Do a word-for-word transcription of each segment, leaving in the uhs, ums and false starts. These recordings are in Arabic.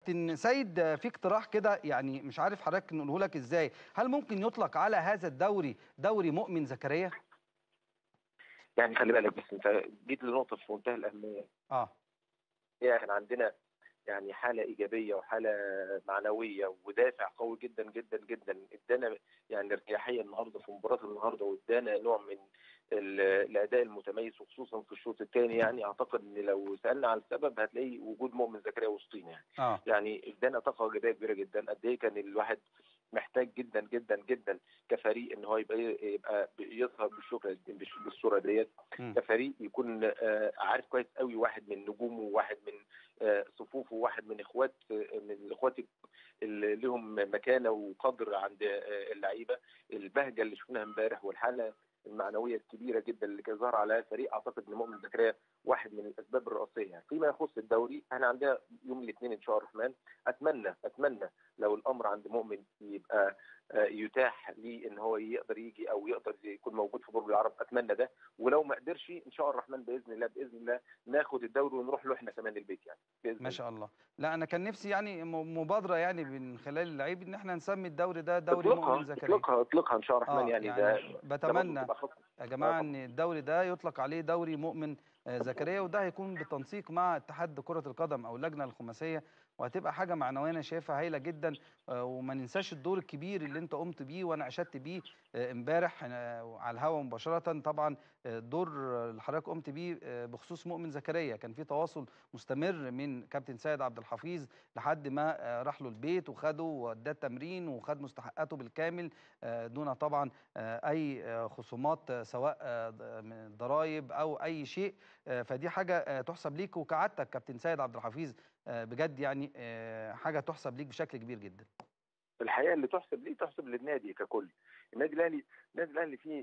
كابتن سيد في اقتراح كده، يعني مش عارف حضرتك نقوله لك ازاي، هل ممكن يطلق على هذا الدوري دوري مؤمن زكريا؟ يعني خلي بالك بس انت جيت لنقطه في منتهى الاهميه. اه هي كان عندنا يعني حاله ايجابيه وحاله معنويه ودافع قوي جدا جدا جدا ادانا يعني ارتياحيه النهارده في مباراه النهارده، وادانا نوع من ال- الاداء المتميز وخصوصا في الشوط الثاني. يعني اعتقد ان لو سالنا على السبب هتلاقي وجود مؤمن زكريا وسطينا. يعني اه يعني ادانا طاقه ايجابيه كبيره جدا. قد ايه كان الواحد محتاج جدا جدا جدا كفريق ان هو يبقى يبقى يظهر بالشكل بالصوره ديت. مم. كفريق يكون آه، عارف كويس قوي واحد من نجومه وواحد من آه، صفوفه وواحد من اخوات من الاخوات اللي لهم مكانه وقدر عند آه، اللعيبه. البهجه اللي شفناها امبارح والحاله المعنويه الكبيره جدا اللي كان ظهر عليها الفريق، اعتقد ان مؤمن زكريا واحد من الاسباب الرئيسيه. يعني فيما يخص الدوري احنا عندنا يوم الاثنين ان شاء الله الرحمن. اتمنى اتمنى لو الامر عند مؤمن يبقى آه، يتاح ليه ان هو يقدر يجي او يقدر يكون موجود في برج العرب، اتمنى ده. ولو ما قدرش ان شاء الله الرحمن باذن الله باذن الله ناخد الدوري ونروح له احنا كمان البيت يعني باذن ما الله. شاء الله. لا انا كان نفسي يعني م- مبادره يعني من خلال اللعيب ان احنا نسمي الدوري ده دوري مؤمن اطلقها زكريا. اطلقها اطلقها ان شاء الله الرحمن. اه يعني ده يعني ده برضه بتمنى تبقى خطوه. يا اه جماعه ان طبعا. الدوري ده يطلق عليه دوري مؤمن آه، زكريا، وده هيكون بالتنسيق مع اتحاد كره القدم او اللجنه الخماسيه، وهتبقى حاجه معنويه انا شايفها هايله جدا. آه، وما ننساش الدور الكبير اللي انت قمت بيه وانا اشدت بيه آه، امبارح آه، على الهواء مباشره. طبعا آه، الدور اللي حضرتك قمت بيه آه، بخصوص مؤمن زكريا كان في تواصل مستمر من كابتن سيد عبد الحفيظ لحد ما آه، راح له البيت وخده واداه التمرين وخد مستحقاته بالكامل آه، دون طبعا آه، اي آه، خصومات آه، سواء آه، من ضرائب او اي شيء. آه، فدي حاجه آه، تحسب ليك وكعادتك كابتن سيد عبد الحفيظ. آه، بجد يعني آه، حاجه تحسب ليك بشكل كبير جدا. الحقيقه اللي تحسب ليه تحسب للنادي ككل. النادي الاهلي النادي الاهلي فيه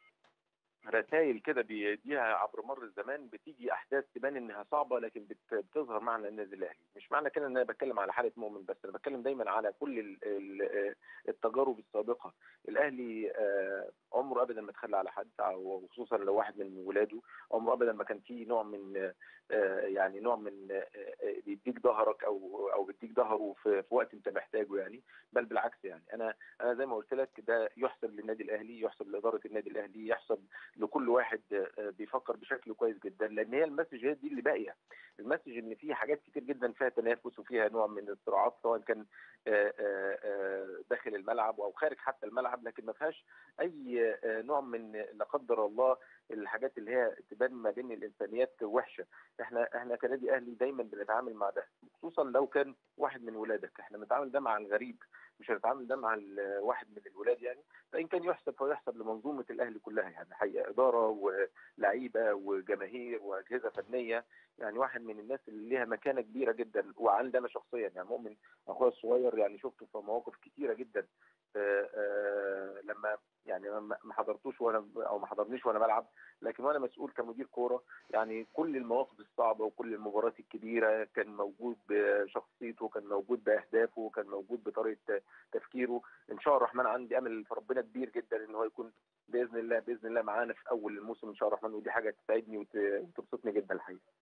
رسائل كده بيديها عبر مر الزمان، بتيجي احداث تبان انها صعبه لكن بت- بتظهر معنى النادي الاهلي. مش معنى كده ان انا بتكلم على حاله مؤمن بس، انا بتكلم دايما على كل ال- ال- التجارب السابقه. الاهلي آه، عمره ابدا ما تخلى على حد، وخصوصا لو واحد من ولاده. عمره ابدا ما كان فيه نوع من آه، يعني نوع من آه، آه، بيديك ظهرك او او بيديك ظهره في في وقت انت محتاجه يعني. بل بالعكس، يعني انا انا زي ما قلت لك ده يحسب للنادي الاهلي، يحسب لاداره النادي الاهلي، يحسب لكل واحد بيفكر بشكل كويس جدا. لان هي المسج هي دي اللي باقيه. المسج ان في حاجات كتير جدا فيها تنافس وفيها نوع من الصراعات، سواء كان داخل الملعب او خارج حتى الملعب، لكن ما فيهاش اي نوع من لا قدر الله الحاجات اللي هي تبان ما بين الانسانيات وحشه. احنا احنا كنادي اهلي دايما بنتعامل مع ده، خصوصا لو كان واحد من ولادك. احنا بنتعامل ده مع الغريب، مش هنتعامل ده مع واحد من الولاد يعني. فان كان يحسب فيحسب لمنظومه الاهلي كلها، يعني حقيقه اداره ولاعيبه وجماهير واجهزه فنيه. يعني واحد من الناس اللي ليها مكانه كبيره جدا. وعندي انا شخصيا يعني مؤمن اخويا الصغير، يعني شفته في مواقف كتيره جدا. آآ آآ لما يعني ما حضرتوش وانا او ما حضرنيش وانا بلعب، لكن وانا مسؤول كمدير كوره يعني كل المواقف الصعبه وكل المباريات الكبيره كان موجود بشخصيته، كان موجود باهدافه، كان موجود بطريقه تفكيره. ان شاء الله الرحمن عندي امل في ربنا كبير جدا ان هو يكون باذن الله باذن الله معانا في اول الموسم ان شاء الله الرحمن، ودي حاجه تسعدني وتبسطني جدا الحقيقه.